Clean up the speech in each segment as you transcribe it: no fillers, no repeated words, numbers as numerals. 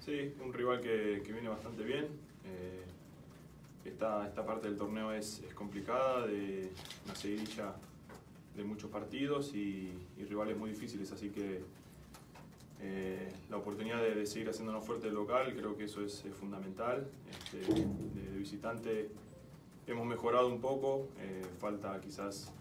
Sí, un rival que viene bastante bien. Esta parte del torneo es complicada, de una seguidilla de muchos partidos y rivales muy difíciles, así que la oportunidad de seguir haciéndonos fuerte de local, creo que eso es fundamental. De visitante hemos mejorado un poco, falta quizás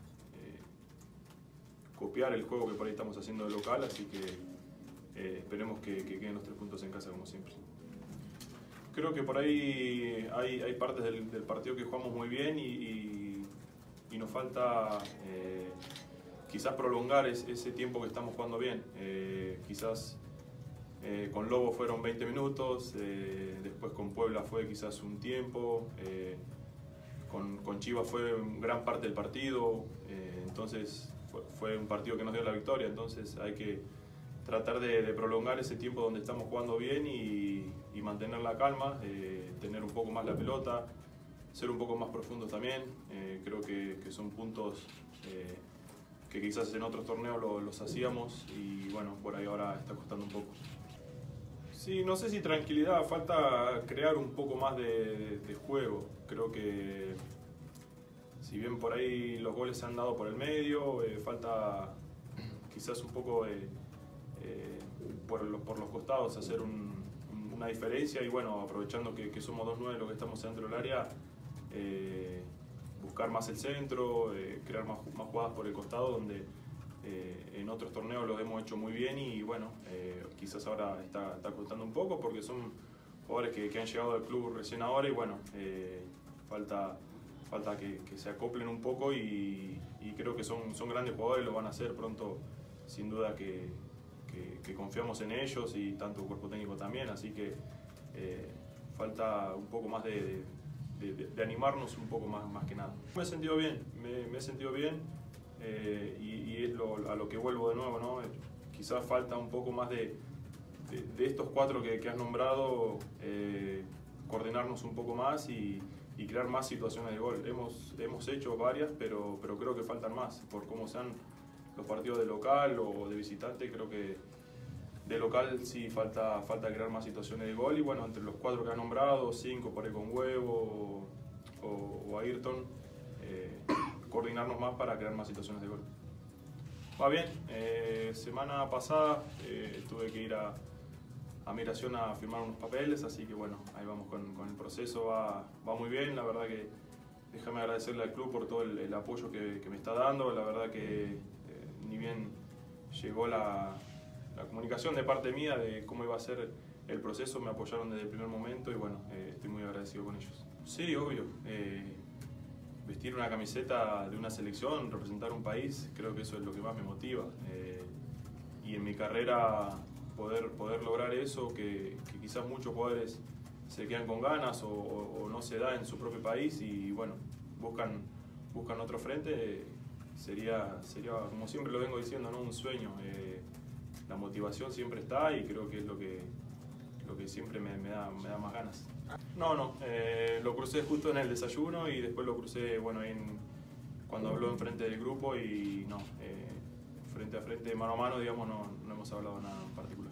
copiar el juego que por ahí estamos haciendo de local, así que esperemos que queden los 3 puntos en casa como siempre. Creo que por ahí hay partes del partido que jugamos muy bien y nos falta quizás prolongar ese tiempo que estamos jugando bien. Quizás con Lobo fueron 20 minutos, después con Puebla fue quizás un tiempo, con Chivas fue gran parte del partido, entonces fue un partido que nos dio la victoria, entonces hay que tratar de prolongar ese tiempo donde estamos jugando bien y mantener la calma, tener un poco más la pelota, ser un poco más profundos también. Creo que son puntos que quizás en otros torneos los hacíamos y bueno, por ahí ahora está costando un poco. Sí, no sé si tranquilidad, falta crear un poco más de juego. Creo que si bien por ahí los goles se han dado por el medio, falta quizás un poco por los costados hacer una diferencia y bueno, aprovechando que somos 2-9 los que estamos dentro del área, buscar más el centro, crear más jugadas por el costado donde en otros torneos los hemos hecho muy bien y bueno, quizás ahora está costando un poco porque son jugadores que han llegado al club recién ahora y bueno, falta que se acoplen un poco y creo que son grandes jugadores, lo van a hacer pronto, sin duda que confiamos en ellos y tanto el cuerpo técnico también, así que falta un poco más de animarnos un poco más que nada. Me he sentido bien, me he sentido bien y es a lo que vuelvo de nuevo, ¿no? Quizás falta un poco más de estos 4 que has nombrado, coordinarnos un poco más y crear más situaciones de gol. Hemos hecho varias, pero creo que faltan más, por cómo sean los partidos de local o de visitante. Creo que de local sí falta crear más situaciones de gol y bueno, entre los 4 que has nombrado, 5 por ahí con Huevo o Ayrton, coordinarnos más para crear más situaciones de gol. Va bien, semana pasada tuve que ir a Migración a firmar unos papeles, así que bueno, ahí vamos con el proceso, va muy bien, la verdad que déjame agradecerle al club por todo el apoyo que me está dando, la verdad que ni bien llegó la comunicación de parte mía de cómo iba a ser el proceso, me apoyaron desde el primer momento y bueno, estoy muy agradecido con ellos. Sí, obvio, vestir una camiseta de una selección, representar un país, creo que eso es lo que más me motiva y en mi carrera poder lograr eso, que quizás muchos jugadores se quedan con ganas o no se da en su propio país y bueno, buscan otro frente, sería como siempre lo vengo diciendo, ¿no? Un sueño. La motivación siempre está y creo que es lo que siempre me da más ganas. No, lo crucé justo en el desayuno y después lo crucé bueno, cuando habló enfrente del grupo y no, frente a frente, mano a mano, digamos, no hemos hablado nada en particular.